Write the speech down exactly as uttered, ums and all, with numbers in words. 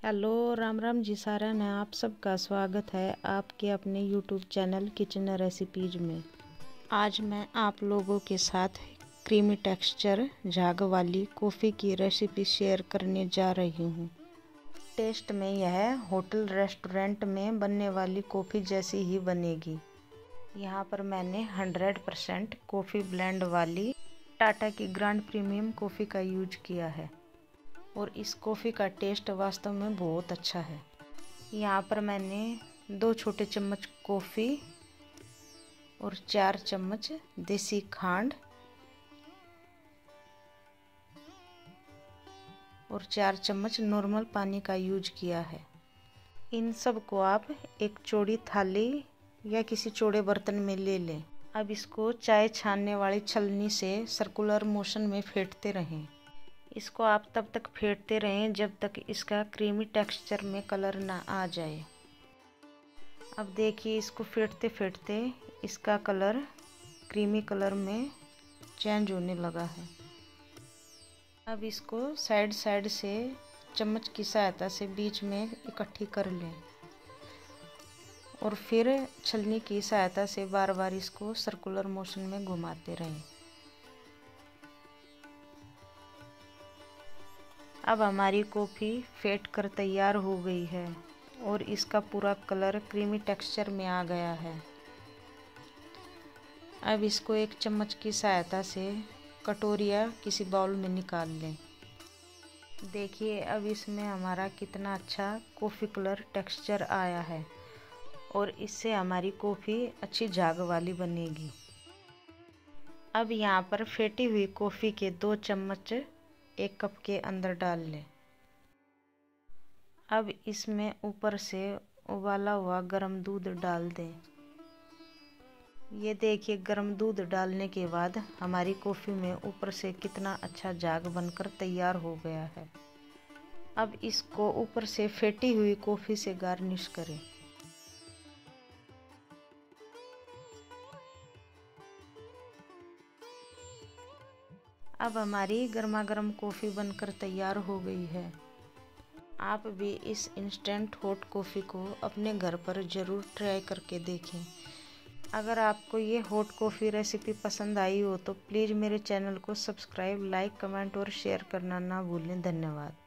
Hello, Ram Ram ji सारा ने आप सबका स्वागत है आपके अपने यूट्यूब चैनल किचन रेसिपीज में। आज मैं आप लोगों के साथ क्रीमी टेक्सचर झाग वाली कॉफ़ी की रेसिपी शेयर करने जा रही हूँ। टेस्ट में यह होटल रेस्टोरेंट में बनने वाली कॉफ़ी जैसी ही बनेगी। यहाँ पर मैंने हंड्रेड परसेंट कॉफ़ी ब्लेंड वाली टाटा की ग्रैंड प्रीमियम कॉफ़ी का यूज किया है और इस कॉफ़ी का टेस्ट वास्तव में बहुत अच्छा है। यहाँ पर मैंने दो छोटे चम्मच कॉफ़ी और चार चम्मच देसी खांड और चार चम्मच नॉर्मल पानी का यूज किया है। इन सब को आप एक चौड़ी थाली या किसी चौड़े बर्तन में ले लें। अब इसको चाय छानने वाली छलनी से सर्कुलर मोशन में फेंटते रहें। इसको आप तब तक फेंटते रहें जब तक इसका क्रीमी टेक्सचर में कलर ना आ जाए। अब देखिए, इसको फेंटते फेंटते इसका कलर क्रीमी कलर में चेंज होने लगा है। अब इसको साइड साइड से चम्मच की सहायता से बीच में इकट्ठी कर लें और फिर छलनी की सहायता से बार बार इसको सर्कुलर मोशन में घुमाते रहें। अब हमारी कॉफ़ी फेंट कर तैयार हो गई है और इसका पूरा कलर क्रीमी टेक्सचर में आ गया है। अब इसको एक चम्मच की सहायता से कटोरी या किसी बाउल में निकाल लें। देखिए, अब इसमें हमारा कितना अच्छा कॉफ़ी कलर टेक्सचर आया है और इससे हमारी कॉफ़ी अच्छी झाग वाली बनेगी। अब यहाँ पर फेंटी हुई कॉफ़ी के दो चम्मच एक कप के अंदर डाल लें। अब इसमें ऊपर से उबाला हुआ गर्म दूध डाल दें। ये देखिए, गर्म दूध डालने के बाद हमारी कॉफ़ी में ऊपर से कितना अच्छा झाग बनकर तैयार हो गया है। अब इसको ऊपर से फेंटी हुई कॉफ़ी से गार्निश करें। अब हमारी गर्मा गर्म कॉफ़ी बनकर तैयार हो गई है। आप भी इस इंस्टेंट हॉट कॉफ़ी को अपने घर पर ज़रूर ट्राई करके देखें। अगर आपको ये हॉट कॉफ़ी रेसिपी पसंद आई हो तो प्लीज़ मेरे चैनल को सब्सक्राइब, लाइक, कमेंट और शेयर करना ना भूलें। धन्यवाद।